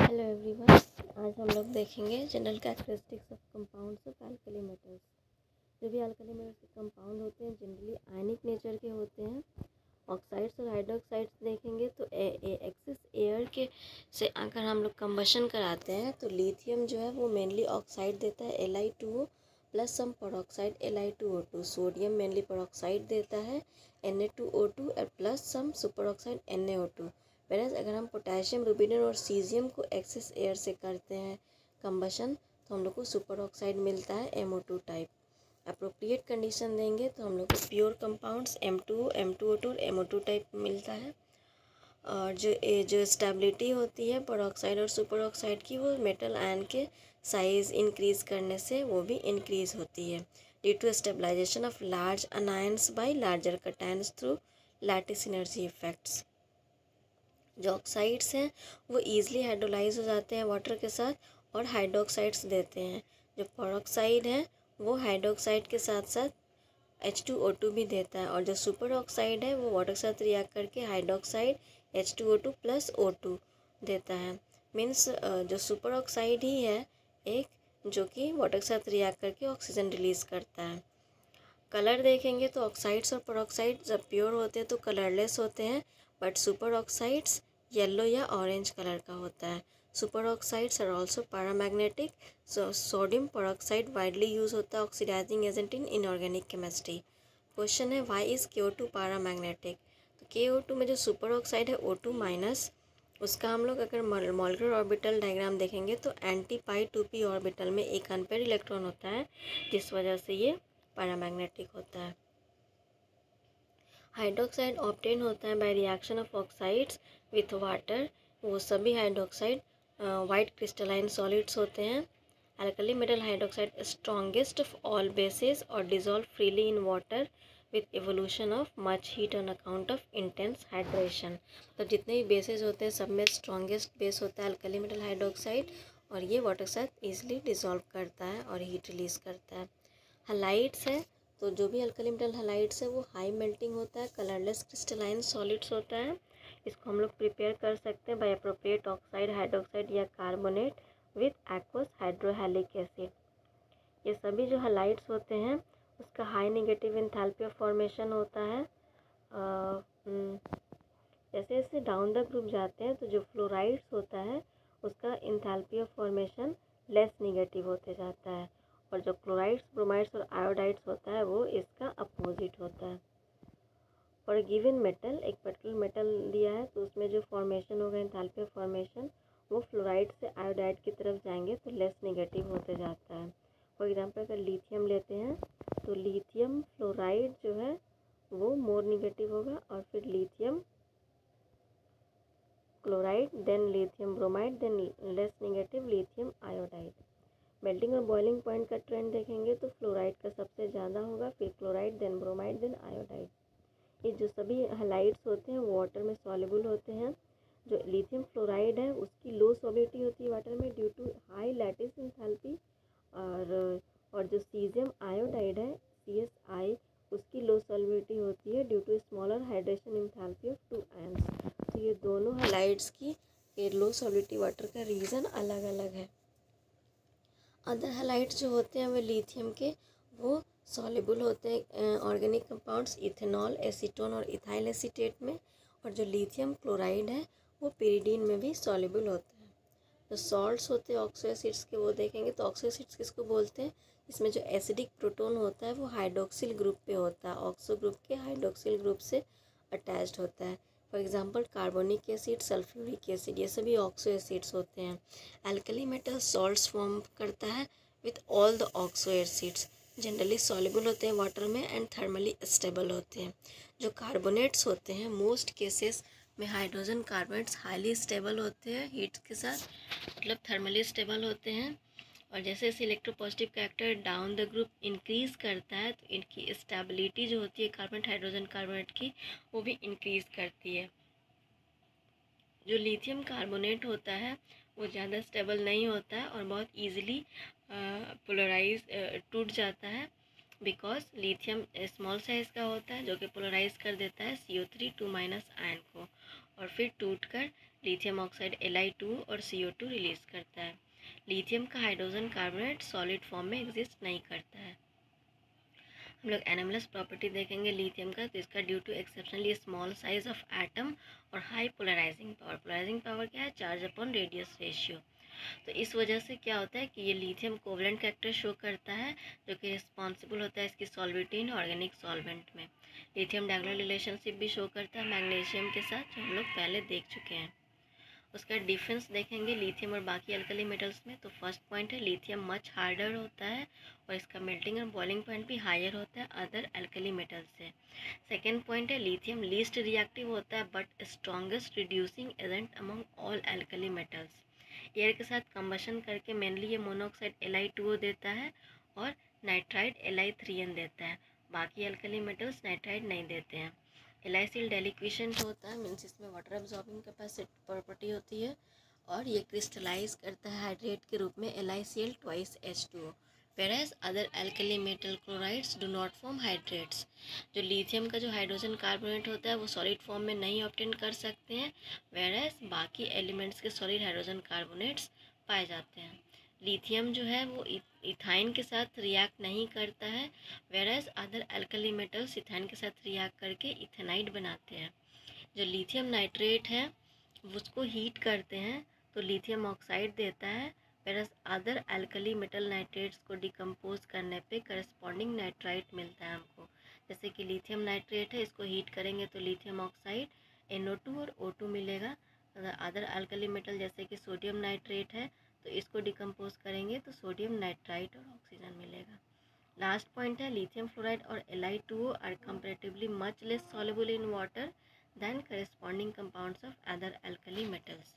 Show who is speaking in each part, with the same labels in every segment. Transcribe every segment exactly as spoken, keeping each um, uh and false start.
Speaker 1: Hello everyone, आज हम लोग देखेंगे general characteristics of compounds of alkali metals. जो भी अल्कली मेटल्स के कंपाउंड होते हैं जनरली आयनिक नेचर के होते हैं। ऑक्साइड्स और हाइड्रोक्साइड्स देखेंगे तो ए, ए, एक्सिस एयर के से अगर हम लोग कंबशन कराते हैं तो लिथियम जो है वो मेनली ऑक्साइड देता है L I two O plus some peroxide L I two O two. Sodium mainly peroxide देता है N A two O two plus some super oxide N A O two. वैसे अगर हम पोटेशियम, रुबिडियम और caesium को excess air से करते हैं कंबशन तो हम लोग को सुपर ऑक्साइड मिलता है M O two type. Appropriate condition देंगे तो हम लोग को pure compounds M two O, M two O two और एम ओ टू टाइप मिलता है। और जो ए, जो स्टेबिलिटी होती है पेरोक्साइड और सुपर ऑक्साइड की, वो मेटल आयन के साइज इंक्रीज करने से वो भी इंक्रीज होती है due to stabilisation of large anions by larger cations through lattice synergy effects. जो ऑक्साइड्स हैं वो ईजिली हाइड्रोलाइज हो जाते हैं वाटर के साथ और हाइड्रोक्साइड्स देते हैं। जो पेरोक्साइड है वो हाइड्रोक्साइड के साथ साथ एच टू ओ टू भी देता है और जो सुपर ऑक्साइड है वो वाटर के साथ रिएक्ट करके hydroxide H two O two plus O two देता है। मीन्स जो सुपर ऑक्साइड ही है एक जो कि वाटर के साथ रिएक्ट करके ऑक्सीजन रिलीज़ करता है। कलर देखेंगे तो ऑक्साइड्स और पेरोक्साइड जब प्योर होते हैं तो कलरलेस होते हैं, बट सुपर ऑक्साइड्स येलो या ऑरेंज कलर का होता है। Super oxides are also paramagnetic. So sodium peroxide widely use होता है oxidising agent in inorganic chemistry. Question है why is K O to paramagnetic. तो के ओ टू में जो सुपर ऑक्साइड है ओ टू माइनस, उसका हम लोग अगर मॉलिक्यूलर ऑर्बिटल डायग्राम देखेंगे तो anti pi two P orbital में एक अनपेयर इलेक्ट्रॉन होता है, जिस वजह से ये पैरामैग्नेटिक होता है। हाइड्रोक्साइड ऑब्टेन होता है by reaction of oxides with water. वो सभी हाइड्रोक्साइड वाइट क्रिस्टलाइन सॉलिड्स होते हैं। Alkali metal hydroxide strongest of all bases और dissolve freely in water with evolution of much heat on account of intense hydration. तो जितने भी bases होते हैं सब में स्ट्रॉन्गेस्ट बेस होता है अल्कली मेटल हाइड्रोक्साइड, और ये वाटर के साथ ईजिली डिजॉल्व करता है और हीट रिलीज़ करता है। हलाइड्स है तो जो भी अल्कली मेटल हलाइड्स है वो हाई मेल्टिंग होता है, कलरलेस क्रिस्टलाइन सॉलिड्स होता है। इसको हम लोग प्रिपेयर कर सकते हैं बाय अप्रोप्रिएट ऑक्साइड, हाइड्रोक्साइड या carbonate with aqueous hydrohalic acid. ये सभी जो हलाइड्स होते हैं उसका high negative enthalpy of formation होता है। जैसे जैसे डाउन द ग्रुप जाते हैं तो जो फ्लोराइड्स होता है उसका enthalpy of formation less negative होते जाता है, और जो क्लोराइड्स, ब्रोमाइड्स और आयोडाइड्स होता है वो इसका अपोजिट होता है। फॉर गिवन मेटल, एक पर्टिकुलर मेटल दिया है तो उसमें जो फॉर्मेशन होगा एंथैल्पी ऑफ फॉर्मेशन वो फ्लोराइड से आयोडाइड की तरफ जाएंगे तो लेस नेगेटिव होते जाता है। फॉर एग्जांपल अगर लिथियम लेते हैं तो लिथियम फ्लोराइड जो है वो मोर नेगेटिव होगा, और फिर lithium chloride, then lithium bromide, then less negative lithium iodide. Melting और बॉइलिंग पॉइंट का ट्रेंड देखेंगे तो फ्लोराइड का सबसे ज़्यादा होगा, फिर chloride, then bromide, then iodide. ये जो सभी हलाइड्स होते हैं वो वाटर में सॉल्युबल होते हैं। जो लिथियम फ्लोराइड है उसकी लो सॉल्युबिलिटी होती है वाटर में due to high lattice enthalpy, और और जो सीजियम आयोडाइड है सी एस आई, उसकी लो सॉल्युबिलिटी होती है due to smaller hydration enthalpy of two ions. तो ये दोनों हलाइड्स की लो सॉल्युबिलिटी वाटर का रीज़न अलग अलग है। अदर हलाइड्स जो होते हैं वो लिथियम के वो सॉल्युबल होते हैं ऑर्गेनिक कंपाउंड्स इथेनॉल, एसीटोन और इथाइल एसीटेट में, और जो लिथियम क्लोराइड है वो पिरिडीन में भी सॉल्युबल होता है। जो सॉल्ट्स होते हैं ऑक्सो एसिड्स के वो देखेंगे तो ऑक्सो एसिड्स किसको बोलते हैं, इसमें जो एसिडिक प्रोटोन होता है वो हाइड्रोक्सिल ग्रुप पे होता है, ऑक्सो ग्रुप के हाइड्रोक्सिल ग्रुप से अटैच्ड होता है। For example carbonic acid, sulphuric acid, ये सभी ऑक्सो एसिड्स होते हैं। अल्कली मेटल सॉल्ट्स फॉर्म करता है with all the oxo acids, generally soluble होते हैं वाटर में एंड थर्मली स्टेबल होते हैं। जो कार्बोनेट्स होते हैं मोस्ट केसेस में हाइड्रोजन कार्बोनेट्स हाईली स्टेबल होते हैं हीट के साथ, मतलब थर्मली स्टेबल होते हैं, और जैसे जैसे electropositive character down the group increase करता है तो इनकी स्टेबिलिटी जो होती है कार्बोनेट, हाइड्रोजन कार्बोनेट की, वो भी इंक्रीज करती है। जो लिथियम कार्बोनेट होता है वो ज़्यादा स्टेबल नहीं होता है और बहुत ईजिली पोलराइज टूट जाता है, बिकॉज लिथियम स्मॉल साइज़ का होता है जो कि पोलराइज कर देता है C O three two minus ion को, और फिर टूट कर lithium oxide L I two और सी ओ टू रिलीज करता है। लिथियम का हाइड्रोजन कार्बोनेट सॉलिड फॉर्म में एग्जिस्ट नहीं करता है। हम लोग एनोमलस प्रॉपर्टी देखेंगे लिथियम का, तो इसका due to exceptionally small size of atom और high polarising power. Polarising power क्या है? Charge upon radius ratio. तो इस वजह से क्या होता है कि ये लिथियम कोवलेंट कैरेक्टर शो करता है, जो कि रिस्पॉन्सिबल होता है इसकी सॉल्विटी इन ऑर्गेनिक सॉल्वेंट में। लिथियम डायगोनल रिलेशनशिप भी शो करता है मैग्नीशियम के साथ, जो हम लोग पहले देख चुके हैं। उसका डिफरेंस देखेंगे लिथियम और बाकी अल्कली मेटल्स में। तो फर्स्ट पॉइंट है लिथियम मच हार्डर होता है और इसका मेल्टिंग और बॉइलिंग पॉइंट भी हायर होता है अदर अल्कली मेटल्स से। सेकेंड पॉइंट है लिथियम लीस्ट रिएक्टिव होता है but strongest reducing agent among all alkali metals. Air के साथ कंबशन करके मेनली ये monoxide L I two O देता है और nitride L I three N देता है। बाकी अल्कली मेटल्स नाइट्राइड नहीं देते हैं। एलाइसिल डेलिक्विशेंट होता है, मीन्स इसमें वाटर एब्जॉर्बिंग कैपेसिटी प्रॉपर्टी होती है और ये क्रिस्टलाइज करता है हाइड्रेट के रूप में L I C L twice H two O. Whereas other alkali metal chlorides do not form hydrates. जो लिथियम का जो हाइड्रोजन कार्बोनेट होता है वो सॉलिड फॉर्म में नहीं ऑब्टेन कर सकते हैं, वेराज बाकी एलिमेंट्स के सॉलिड हाइड्रोजन कार्बोनेट्स पाए जाते हैं। लिथियम जो है वो इथाइन के साथ रिएक्ट नहीं करता है, whereas other alkali metals ethyne के साथ रिएक्ट करके इथेनाइड बनाते हैं। जो लिथियम नाइट्रेट है उसको हीट करते हैं तो लिथियम ऑक्साइड देता है, whereas other alkali metal nitrates को डिकम्पोज करने पे करस्पॉन्डिंग नाइट्राइट मिलता है हमको। जैसे कि लिथियम नाइट्रेट है, इसको हीट करेंगे तो lithium oxide N O two और ओ टू मिलेगा। अदर अल्कली मेटल जैसे कि सोडियम नाइट्रेट है, तो इसको डिकम्पोज करेंगे तो सोडियम नाइट्राइट और ऑक्सीजन मिलेगा। लास्ट पॉइंट है लिथियम फ्लोराइड और L I two O are comparatively much less soluble in water than corresponding compounds of other alkali metals.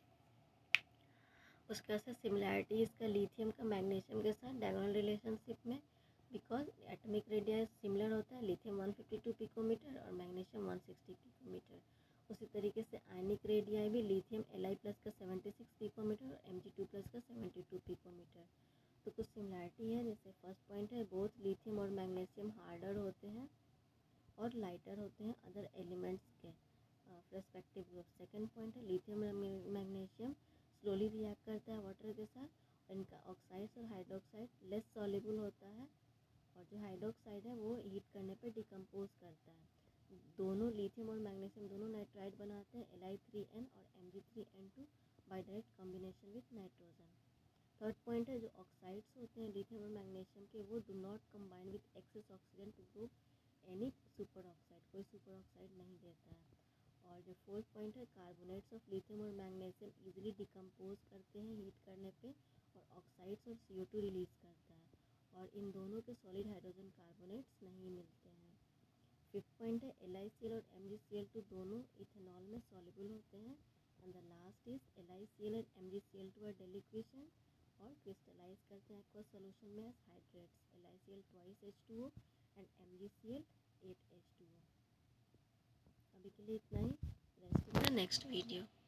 Speaker 1: उसके बाद सिमिलैरिटी इसका लिथियम का मैग्नीशियम के साथ डायगोनल रिलेशनशिप में, बिकॉज एटॉमिक रेडियस सिमिलर होता है, lithium one fifty two picometer और मैग्नीशियम वन सिक्सटी पिकोमीटर। उसी तरीके से आयनिक रेडियाई भी लिथियम एल आई प्लस का सेवेंटी सिक्स पिकोमीटर और एम जी टू प्लस का सेवेंटी टू पिकोमीटर। तो कुछ सिमिलैरिटी है, जैसे फर्स्ट पॉइंट है बोथ लिथियम और मैग्नीशियम हार्डर होते हैं और लाइटर होते हैं अदर एलिमेंट्स के रेस्पेक्टिव ग्रुप। सेकेंड पॉइंट है लिथियम और मैग्नीशियम स्लोली रिएक्ट करता है वाटर के साथ और इनका ऑक्साइड्स और हाइड्रोक्साइड लेस सॉल्युबल होता है और जो हाइड्रोक्साइड है वो हीट करने पे डिकम्पोज करता है। दोनों लिथियम और मैग्नीशियम दोनों नाइट्राइड बनाते हैं एल आई थ्री एन और M G three N two by direct combination with nitrogen. Third point है जो ऑक्साइड्स होते हैं लिथियम और मैग्नीशियम के वो do not combine with excess oxygen to group any super oxide, कोई सुपर ऑक्साइड नहीं देता है। और जो फोर्थ पॉइंट है कार्बोनेट्स ऑफ लिथियम और मैग्नीशियम इजीली डिकम्पोज करते हैं हीट करने पे और ऑक्साइड्स और सी ओ टू रिलीज करता है और इन दोनों के सॉलिड हाइड्रोजन कार्बोनेट्स नहीं मिलते हैं। फिफ्थ पॉइंट है एल आई सी एल और M G C L two दोनों इथेनॉल में सॉल्युबल होते हैं। And the last is L I C L and M G C L two are deliquescent और क्रिस्टलाइज करते हैं एक्वा सोल्यूशन में as hydrates, L I C L twice H two O and M G C L eight H two O. अभी के लिए इतना ही, rest in the next video.